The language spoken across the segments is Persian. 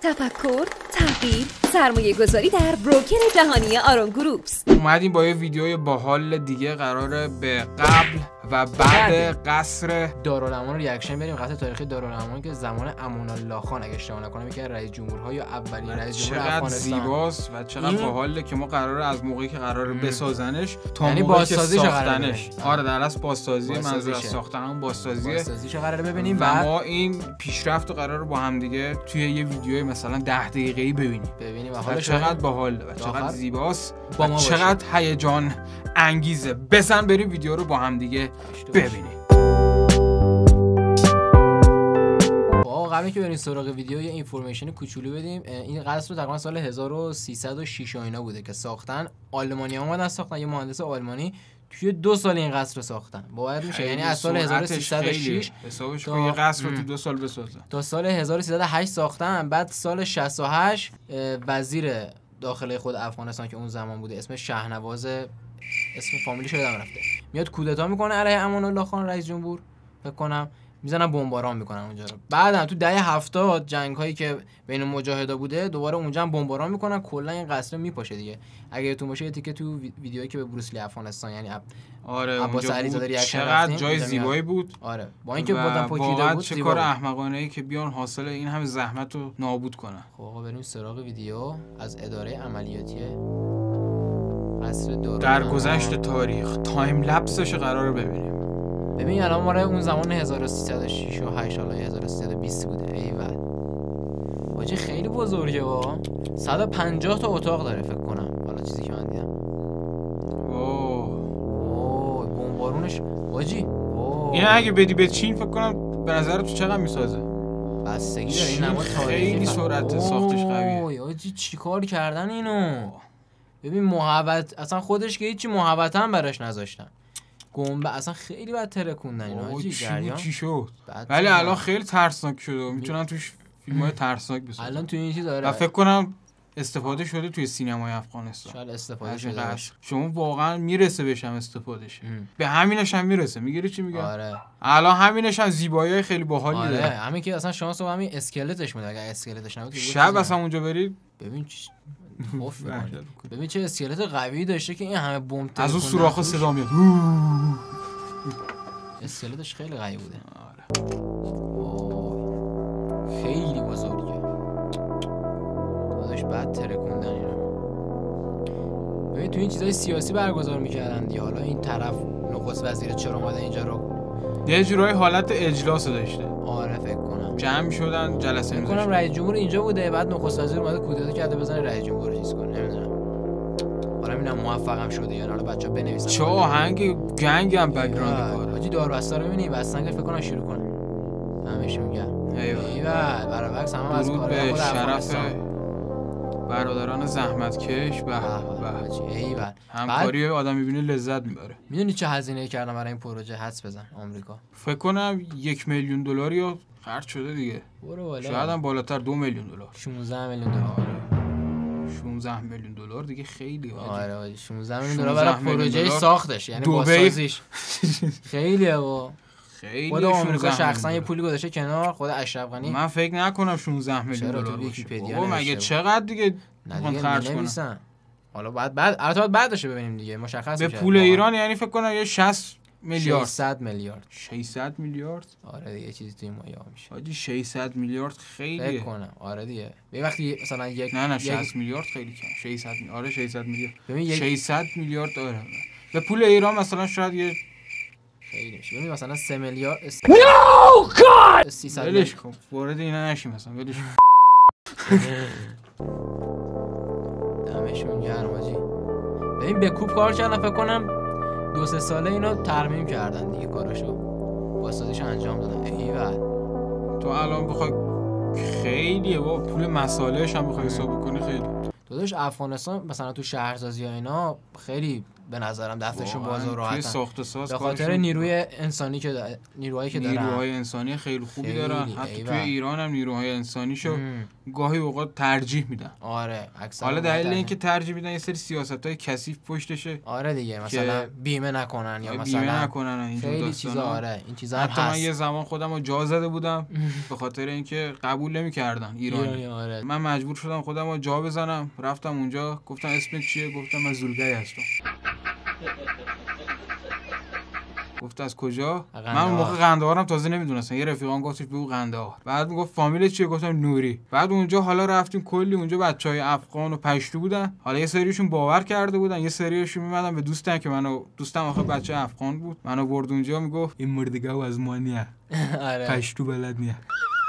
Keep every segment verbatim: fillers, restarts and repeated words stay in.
تفکر، تغییر، سرمایه گذاری در بروکر جهانی آرون گروپس. اومدیم با یه ویدیوی باحال دیگه، قراره به قبل و بعد قصر دارالامون ریاکشن بریم. قصر تاریخی دارالامون که زمان امان الله خان اگه اشتباه نکنم یکی از رئیس جمهورها یا اولین رئیس جمهور افغانستان. چقدر زیباست و چقدر این... باحاله که ما قراره از موقعی که قراره بسازنش تا یعنی موقعی که ساختنش. آره در اصل بازسازی، منظور از ساختن اون بازسازیه. بازسازیشو قراره ببینیم و بعد ما این پیشرفت رو قراره با هم دیگه توی یه ویدیوی مثلا ده دقیقه‌ای ببینیم. ببینیم و حالا چقدر باحاله و چقدر زیباست و چقدر هیجان انگیزه. بزن بریم ویدیو رو با هم دیگه ببینیم. قبل که بریم سراغ ویدیو یه اینفورمیشن کوچولو بدیم. این قصر رو تقریبا سال هزار و سیصد و شش و اینا بوده که ساختن. آلمانی‌ها اومدن ساختن، یه مهندس آلمانی توی دو سال این قصر رو ساختن. باور میشه یعنی از سال هزار و سیصد و شش حسابش کن یه قصر رو تو دو سال بسازن. تا سال هزار و سیصد و هشت ساختن. بعد سال شصت و هشت وزیر داخله خود افغانستان که اون زمان بوده اسمش شهنواز، اسم فامیلیش رو یادم رفته، میاد کودتا میکنه علیه امان الله خان رئیس جمهور، فکر کنم میزنن بمباران میکنن اونجا رو. بعدم تو دهه هفتاد جنگ هایی که بین مجاهدا بوده دوباره اونجا هم بمباران میکنن، کلا این قصر میپاشه دیگه. اگه تو باشه یه تیکه تو ویدیویی که به بروسلی افغانستان یعنی اب... آره عباس علیزاده ریاکشن چقدر جای زیبایی بود. آره با اینکه بودن پوکیده بود. چه کار احمقانه ای که بیان حاصل این همه زحمت رو نابود کنن. خب آقا بریم سراغ ویدیو از اداره عملیاتی قصر دارالامون. در گذشت تاریخ تایم لپسش قراره ببینیم. ببین الان ما اون زمان هزار و سیصد و شش و هشت حالا هزار و سیصد و بیست بوده. ایول واجی خیلی بزرگه وا. صد و پنجاه تا اتاق داره فکر کنم حالا چیزی که من دیدم. اوه اوه بمبارونش واجی. این اگه بدی به چین فکر کنم به نظر تو چقدر میسازه؟ بستگی داره این نماد تاریخی. خیلی سرعت ساختش قویه. اوه واجی چیکار کردن اینو؟ ببین محوط اصلا خودش که هیچی محوط هم براش نذاشتن. گنبه اصلا خیلی بد ترکوندن اینا حاجی جریان. چی شد؟ ولی الان خیلی ترسناک شده. میتونن توش فیلم‌های ترسناک بسازن. الان تو این چیز داره. و فکر کنم استفاده شده توی سینمای افغانستان. شاید استفاده شده باشه. شما واقعا میرسه بهشم استفاده شه. به همینش هم میرسه. میگیری چی میگم؟ آره. الان همینش هم زیبایی‌های خیلی باحالی آره. داره. همین که اصلا شانس رو همین اسکلتش میده. اگه اسکلتش نبود شب اصلا اونجا برید ببین چی اوف ببین چه اسکلت قوی داشته که این همه بمب از اون سوراخ صدا میاد. اسکلتش خیلی قوی بوده. آره. خیلی بزرگه. داداش بعد ترکوندن اینا. ببین تو این چیزای سیاسی برگزار میکردن دیگه. حالا این طرف نخست وزیر چرا اومده اینجا رو یه جورایی حالت اجلاس داشته. آره فکر کنم جمع شدن جلسه می‌ذاشتن. فکر کنم رئیس جمهور اینجا بوده، بعد نخست وزیر اومده کودتا کرده بزنه رئیس جمهور چیز کنه. نمیدونم. حالا ببینم موفقم شده یا نه. حالا بچه‌ها بنویسن. چه آهنگ گنگ هم بک‌گراند کاره. حاجی داربسته رو می‌بینی بسنگ فکر کنم شروع کنه. همیشه میگم. ایول برای وقت هم از کار به شرف برادران زحمتکش. به به ایول همکاری آدم می‌بینه لذت میبره. میدونی چه هزینه کردن برای این پروژه؟ حدس بزن. آمریکا فکر کنم یک میلیون دلار یا خرج شده دیگه. برو بالا. شاید هم بالاتر دو میلیون دلار. شانزده میلیون دلار. شانزده میلیون دلار دیگه خیلی واجد. آره شانزده میلیون دلار برای پروژه ساختش یعنی بازسازیش. خیلیه وا. خیلی خود آمریکا شخصا یه پولی گذاشته کنار. خود اشرف غنی من فکر نکنم شانزده میلیون دلار باشه. بابا مگه چقدر دیگه میخوان خرج کنن؟ حالا بعد بعد البته بعد داشته ببینیم دیگه مشخص میشه. به پول ایران یعنی فکر کنم یه شصت میلیارد. ششصد میلیارد. ششصد میلیارد؟ آره دیگه چیزی توی مایا میشه. حاجی ششصد میلیارد خیلیه. فکر کنم آره دیگه. یه وقتی مثلا یک نه نه شصت میلیارد خیلی کم. ششصد آره ششصد میلیارد. ببین ششصد میلیارد داره. به پول ایران مثلا شاید یه خیلی میشه. ببین مثلا سه میلیارد نو گاد سیصد ولش کن. وارد اینا نشیم مثلا ولش کن. دمشون گرم حاجی. ببین به کوب کار کردن فکر کنم دو سه ساله اینو ترمیم کردن دیگه کاراشو. بازسازیش انجام دادن. ایول تو الان بخوای خیلیه با پول مساله‌اش هم بخوای حساب کنی خیلی. داداش افغانستان مثلا تو شهرسازی ها اینا خیلی به نظرم دستشون باز و راحتن ساخت و ساز به خاطر نیروی انسانی که دا... نیروهایی که دارن نیروهای انسانی خیلی خوبی خیلی دارن حتی توی ایران هم نیروهای انسانیشو گاهی اوقات ترجیح میدن. آره اکثر حالا دلیل اینکه ترجیح میدن یه سری سیاستای کثیف پشتشه. آره دیگه مثلا بیمه نکنن یا مثلا بیمه نکنن اینجور خیلی چیزا. آره این چیزا هم حتی هست. من یه زمان خودم رو جا زده بودم به خاطر اینکه قبول نمی‌کردن ایرانی. آره. من مجبور شدم خودم رو جا بزنم، رفتم اونجا گفتم اسمت چیه؟ گفتم من زولگری هستم. گفت از کجا؟ من اون موقع قندهارم تازه نمیدونستم. یه رفیقام گفتش بگو قندهار. بعد میگفت فامیل چیه؟ گفتم نوری. بعد اونجا حالا رفتیم کلی اونجا بچهای افغان و پشتو بودن. حالا یه سریشون باور کرده بودن، یه سریشون میمدن به دوستن که منو دوستم آخه بچه افغان بود. منو برد اونجا میگفت این مردگاو از مانیه. آره. پشتو بلد نیه.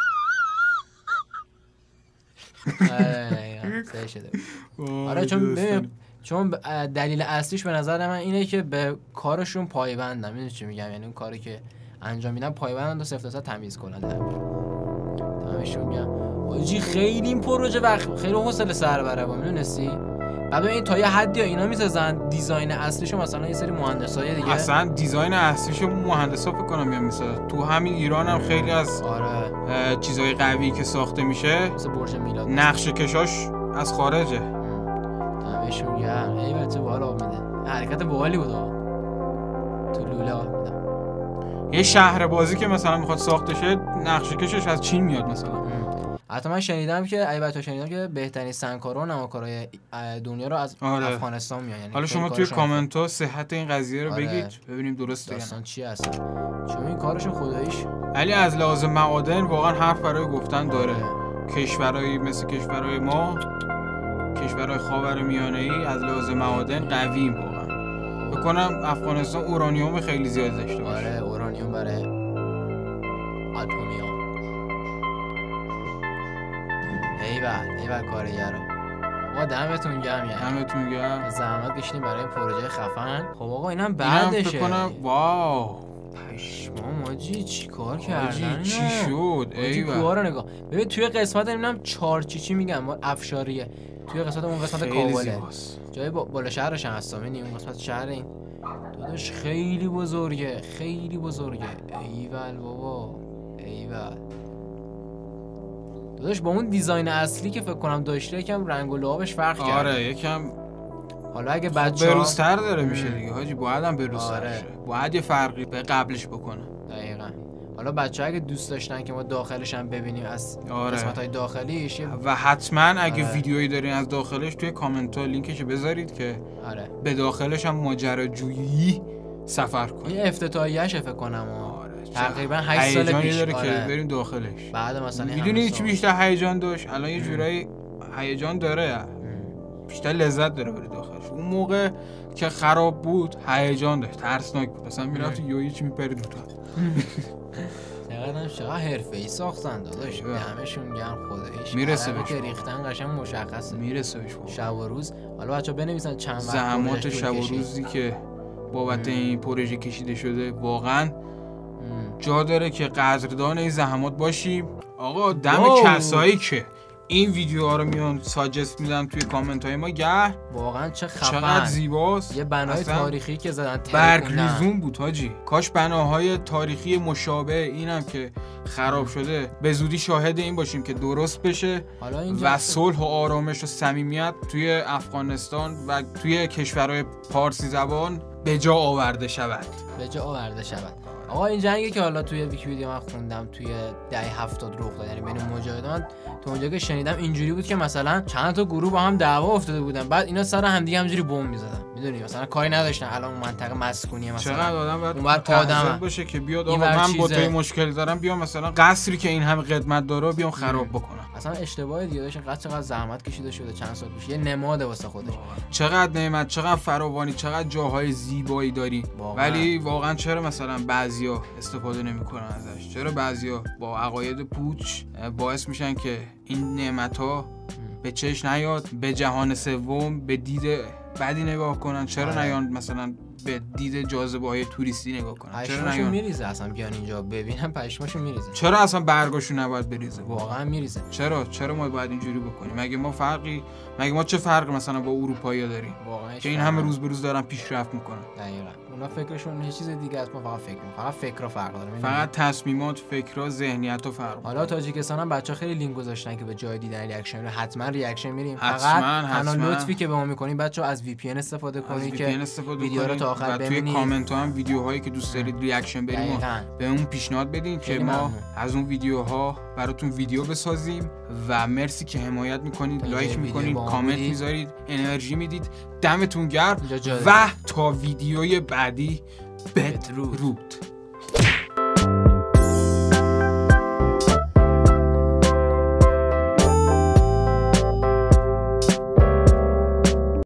آره سه شده. آره چون ببین چون دلیل اصلیش به نظر من اینه که به کارشون پایبندن. میدونی چی میگم؟ یعنی اون کاری که انجام میدن پایبندن و صفر تا صد تمیز کنن. تمامشون میگم آجی خیلی این پروژه وقت خیلی حوصله سر بره با میدونستی؟ بعد این تا یه حدی اینا میسازن دیزاین اصلیشو مثلا یه سری مهندسای دیگه اصلا دیزاین اصلیشو مهندسا فکر کنم میان میسازن. تو همین ایران هم خیلی از آره چیزای قوی که ساخته میشه مثل برج میلاد نقشه کشاش از خارجه. تمامشون میگم ای بچه بالا میده. حرکت باحالی بود تو لوله میدم. یه شهر بازی که مثلا میخواد ساخته شه نقشه کشش از چین میاد مثلا. حتی من شنیدم که البته شنیدم که بهترین سنگکارا و نماکارای دنیا رو از آره. افغانستان میان. یعنی حالا شما توی کامنت ها صحت این قضیه رو آره. بگید ببینیم درسته یا داستان چی هست. چون این کارشون خداییش علی از لحاظ معادن واقعا حرف برای گفتن داره. آره. کشورهای مثل کشورهای ما کشورهای خاورمیانه‌ای از لحاظ معادن قوییم واقعا. بکنم افغانستان اورانیوم خیلی زیاد داشته باشه. آره اورانیوم برای اتمیوم. ایول ایول کارگرا. آقا دمتون گرم یعنی. دمتون گرم. زحمت کشیدین برای این پروژه خفن. خب آقا اینم بعدشه. فکر کنم واو. پشمام ماجی چیکار کردن؟ چی شد؟ ایول. کوها رو نگاه. ببین توی قسمت نمیدونم چهار چیچی میگم افشاریه. توی قسمت اون قسمت کابله. جای بالا شهرش هم هستم. یعنی اون قسمت شهر این. داداش خیلی بزرگه، خیلی بزرگه. ایول بابا. ایول. داداش با اون دیزاین اصلی که فکر کنم داشته یکم رنگ و لعابش فرق کرده. آره یکم حالا اگه بچه‌ها بروزتر داره میشه دیگه حاجی. باید هم بروزتر آره. شه. باید یه فرقی به قبلش بکنه. دقیقاً. حالا بچه‌ها اگه دوست داشتن که ما داخلش هم ببینیم از آره. قسمت‌های داخلیش و حتما اگه آره. ویدیویی دارین از داخلش توی کامنت‌ها لینکش بذارید که آره. به داخلش هم ماجراجویی سفر کنیم. این افتتاحیه‌اش فکر کنم آره. تقریبا هشت سال پیش داره آره. که بریم داخلش. بعد مثلا میدونی چی بیشتر هیجان داشت؟ الان یه جورایی هیجان داره. بیشتر لذت داره بری داخلش. اون موقع که خراب بود هیجان داشت، ترسناک بود. مثلا میرفت یهو چی میپرید تو. چقدر چقدر حرفه‌ای ساختن داداش. همشون گرم خداییش. میرسه بهش. که ریختن قشنگ مشخصه. میرسه بهش. شب و روز. حالا بچا بنویسن چند وقت زحمات شب و روزی که بابت این پروژه کشیده شده واقعا جا داره که قدردان این زحمات باشیم. آقا دم کسایی که این ویدیوها رو میان ساجست میدن توی کامنت های ما گر واقعا چه خفن، چقدر زیباست. یه بنای تاریخی که زدن برگریزون بود حاجی. کاش بناهای تاریخی مشابه اینم که خراب شده به زودی شاهد این باشیم که درست بشه و صلح و آرامش و صمیمیت توی افغانستان و توی کشورهای پارسی زبان به جا آورده شود. به جا آورده شود. آقا این جنگی که حالا توی ویکی‌پدیا من خوندم توی دهه هفتاد رخ داد، یعنی بین مجاهدان، تو اونجا که شنیدم اینجوری بود که مثلا چند تا گروه با هم دعوا افتاده بودن، بعد اینا سر هم دیگه همجوری بمب می‌زدن. میدونی مثلا کاری نداشتن الان اون منطقه مسکونیه مثلا چقدر آدم باید آدم باشه که بیاد آقا من با تو مشکلی دارم بیام مثلا قصری که این همه قدمت داره بیام خراب بکنم. اصلا اشتباه دیگه داشتن. قصد چقدر زحمت کشیده شده چند سال پیش، یه نماده واسه خودش. چقدر نعمت، چقدر فراوانی، چقدر جاهای زیبایی داری واقعا. ولی واقعا چرا مثلا بعضیا استفاده نمی‌کنن ازش؟ چرا بعضیا با عقاید پوچ باعث میشن که این نعمت‌ها به چشم نیاد، به جهان سوم به دید بعدی نگاه کنن؟ چرا نیان مثلا به دید جاذبه‌های توریستی نگاه کنن. چرا پشماشون میریزه اصلا بیان اینجا ببینن، پشماشون میریزه. چرا اصلا برگاشون نباید بریزه؟ واقعا میریزه. چرا چرا ما باید اینجوری بکنیم؟ مگه ما فرقی مگه ما چه فرقی مثلا با اروپایی‌ها داریم واقعا که این همه روز به روز دارن پیشرفت میکنن؟ دقیقاً اونا فکرشون یه چیز دیگه است، ما فقط فکر می‌کنیم. فقط فکرها فرق داره. فقط تصمیمات، فکرها، ذهنیت‌ها فرق. حالا تاجیکستان هم بچه‌ها خیلی لینک گذاشتن که به جای دیدن ریاکشن حتما ریاکشن میریم. فقط تنها لطفی که به ما می‌کنین بچه‌ها از وی پی ان استفاده کنید که ویدیو رو تا آخر ببینید. توی کامنت ها هم ویدیوهایی که دوست دارید ریاکشن بریم به اون پیشنهاد بدین که ما ممنون. از اون ویدیوها براتون ویدیو بسازیم. و مرسی که حمایت میکنید، لایک میکنید، کامنت میذارید، انرژی میدید. دمتون گرم و تا ویدیوی بعدی بدرود.